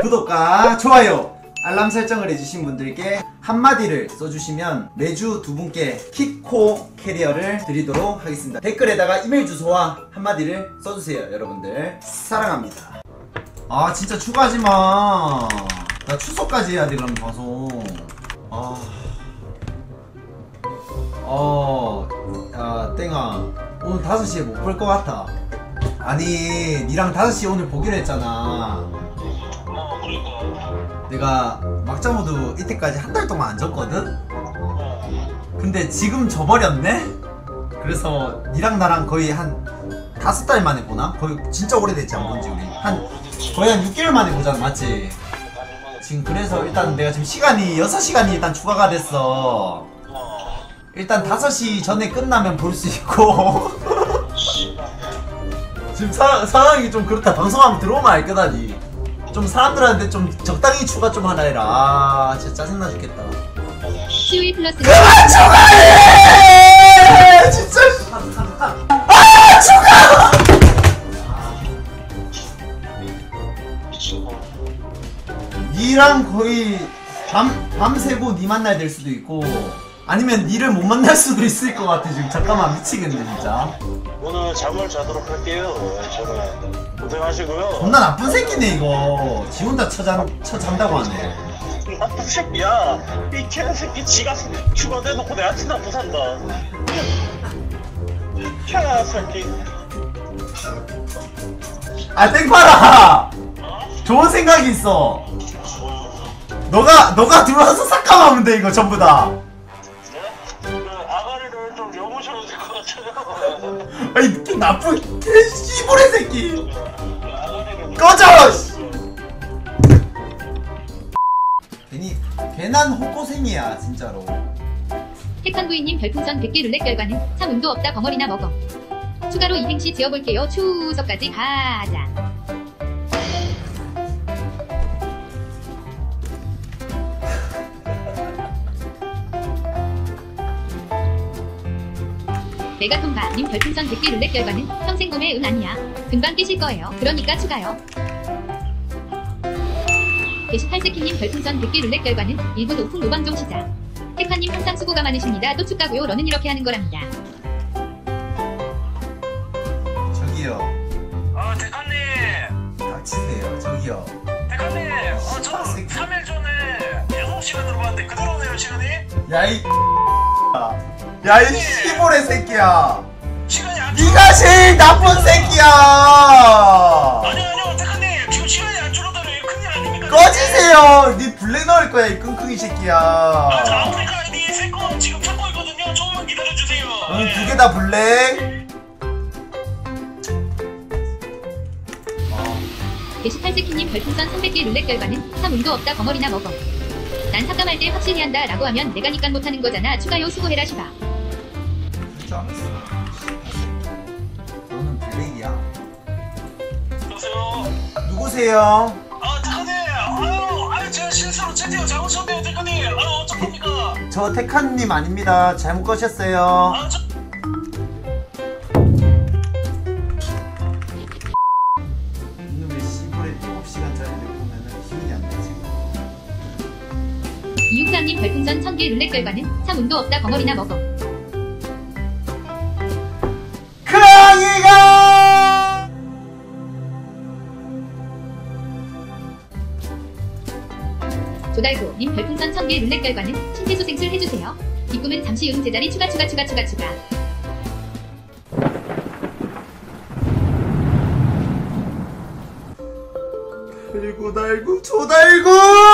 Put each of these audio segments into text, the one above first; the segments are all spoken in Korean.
구독과 좋아요 알람 설정을 해주신 분들께 한마디를 써주시면 매주 두 분께 키코 캐리어를 드리도록 하겠습니다. 댓글에다가 이메일 주소와 한마디를 써주세요. 여러분들 사랑합니다. 아 진짜 추가하지마. 나 추석까지 해야돼 그럼 방송. 야 땡아 오늘 5시에 못 볼 것 같아. 아니 니랑 5시에 오늘 보기로 했잖아. 내가 막자모드 이때까지 한 달 동안 안 졌거든? 근데 지금 져버렸네? 그래서 니랑 나랑 거의 한 5달 만에 보나? 거의 진짜 오래됐지 안 본지 우리 거의 한 6개월 만에 보잖아 맞지? 지금 그래서 일단 내가 지금 시간이 6시간이 일단 추가가 됐어. 일단 5시 전에 끝나면 볼 수 있고 지금 상황이 좀 그렇다. 방송하면 들어오면 알 거다니. 좀 사람들한테 좀 적당히 추가 좀 하나 해라. 아 진짜 짜증나 죽겠다. COE 플러스 그만 추가해! 진짜 아 추가! 니랑 거의 밤새고 니 만나야 될 수도 있고 아니면 니를 못 만날 수도 있을 것 같아. 지금 잠깐만 미치겠네 진짜. 오늘 잠을 자도록 할게요. 저는 고생하시고요. 존나 나쁜 새끼네 이거. 지 혼자 처잔다고 하네. 나쁜 새끼야. 이 개새끼 지가 추가돼놓고 내한테 나쁘 산다. 개새끼. 아 땡파라. 좋은 생각이 있어. 너가 들어와서 삭감하면 돼 이거 전부 다. 아가리를 좀 여보셔도 될 것 같아요. 아이 이 나쁜 개 씨부레 새끼. 꺼져! 괜한 호꼬생이야 진짜로. 태칸부이님 별풍선 100개 룰렛 결과는 참 운도 없다 벙어리나 먹어. 추가로 이행시 지어볼게요. 추석까지 가자. 메가톤바님 별풍선 100개 룰렛 결과는 평생 구매 은 아니야. 금방 깨실 거예요. 그러니까 추가요. 게시8세키님 별풍선 100개 룰렛 결과는 1분 오픈 노방종 시작. 태카님 항상 수고가 많으십니다. 또 축가고요. 너는 이렇게 하는 거랍니다. 저기요. 대칸님. 닥치세요. 저기요. 대칸님. 저 3일 전에 6시간으로 봤는데 그대로네요 시간이? 야이 씨부레 새끼야. 시간이 안 네가 제일 나쁜 새끼야. 아니요 대칸님 지금 시간이 안 줄어들어요. 큰일 아닙니까? 꺼지세요. 네 블랙 넣을 거야 이 끙끙이 새끼야. 저 아프리카 아이디 3건 지금 찾고 있거든요. 조금만 기다려주세요. 응, 2개 다 블랙. 게시8세키님 별풍선 300개 룰렛 결과는 참 운도 없다 벙어리나 먹어. 난 삭감할 때 확실히 한다 라고 하면 내가 니깐 못하는 거잖아. 추가요. 수고해라 시바. 줄 알았어. 너는 블랙이야. 여보세요? 누구세요? 대칸님. 아유 제가 실수로 채팅을 잘못쳤네요 대칸님. 어떡합니까? 저 테칸님 아닙니다. 잘못 거셨어요. 이놈의 씨부레 7시간짜리를 보면은 힘이 안 나지. 이육사님 별풍선 1000개 룰렛 결과는 참 운도 없다 벙어리나 먹어. 크랑이가 조달고님 별풍선 1000개 룰렛 결과는 심폐소생술 해주세요. 뒷꿈은 잠시 응 제자리 추가. 달고 조달고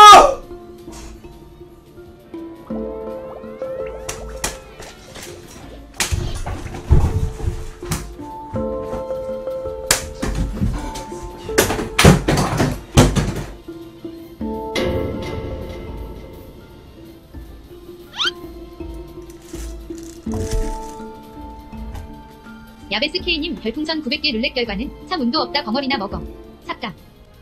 야베스케이님 별풍선 900개 룰렛 결과는 참 운도 없다 벙어리나 먹어. 삭감.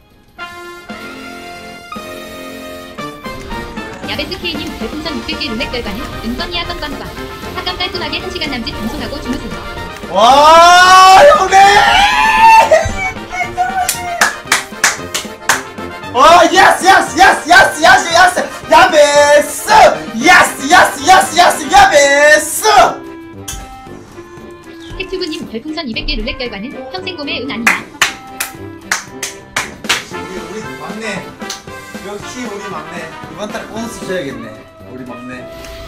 야베스케이님 별풍선 600개 룰렛 결과는 은건이야 건건건. 삭감 깔끔하게 1시간 남짓 방송하고 주무세요. 와 형님 예스 예스 예스 예스 예스 예스 야베스 예스 예스 예스 예스 야베스. 택튜브님 별풍선 200개 룰렛 결과는 평생 곰의 은 아니야. 우리 막내 역시 우리 막내 이번 달 보너스 줘야겠네. 우리 막내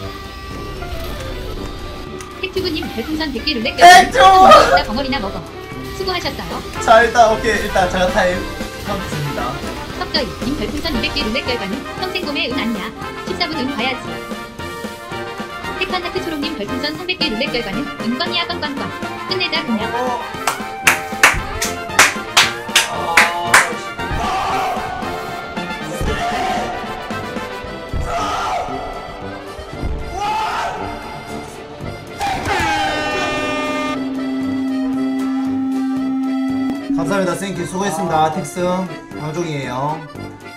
택튜브님 별풍선 100개 룰렛 결과는 택튜브! 삼은 운도 없다 벙어리나 먹어. 수고하셨어요. 자 일단 오케이 일단 제가 타임 하겠습니다. 석저이 님 별풍선 200개 룰렛 결과는 평생 곰의 은 아니야. 14분 은 봐야지. 택한 하트 초롱님 별풍선 300개 룰렛 결과는 은건이야 건건건. 끝내자 그냥. 감사합니다. 땡큐 수고했습니다. 텍슨 방종이에요.